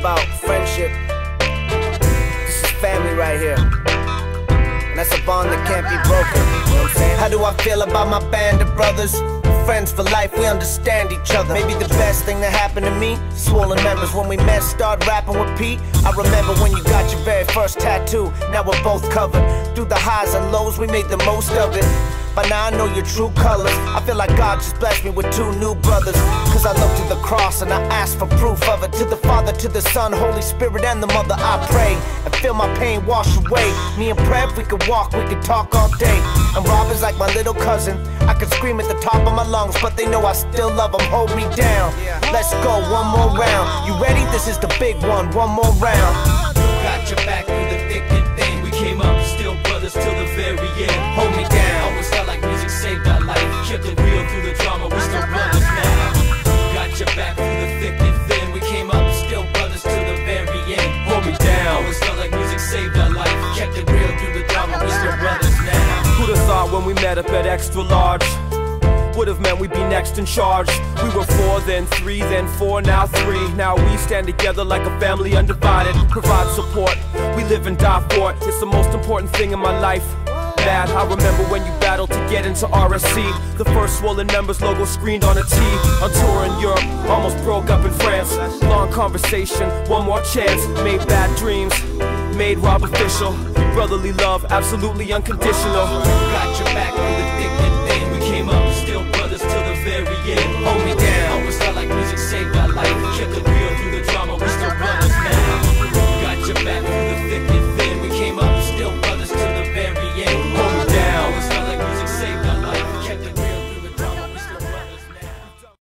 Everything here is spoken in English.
about friendship. This is family right here, and that's a bond that can't be broken. You know what I'm saying? How do I feel about my band of brothers? Friends for life, we understand each other. Maybe the best thing that happened to me, swollen members. When we met, started rapping with Pete. I remember when you got your very first tattoo. Now we're both covered. Through the highs and lows, we made the most of it. By now I know your true colors. I feel like God just blessed me with 2 new brothers. Cause I look to the cross and I ask for proof of it. To the Father, to the Son, Holy Spirit and the Mother I pray, and feel my pain wash away. Me and Prev, we could walk, we could talk all day. And Rob is like my little cousin. I could scream at the top of my lungs, but they know I still love them, hold me down. Let's go, one more round. You ready? This is the big one more round. Got your back through the thick and thin. We came up, still brothers till the very end. Hold me down. Always felt like music saved our life. Kept it real through the drama, we still brothers now. Got your back through the thick and thin. We came up, still brothers till the very end. Hold me down. Always felt like music saved our life. Kept it real through the drama, we still brothers now. Who'd have thought when we met up at Extra Large would've meant we'd be next in charge. We were 4, then 3, then 4, now 3. Now we stand together like a family undivided. Provide support, we live and die for it. It's the most important thing in my life. Bad, I remember when you battled to get into RSC. The first Swollen Members logo screened on a T. On tour in Europe, almost broke up in France. Long conversation, one more chance. Made bad dreams, made Rob official. Brotherly love, absolutely unconditional. Got your back through the thick and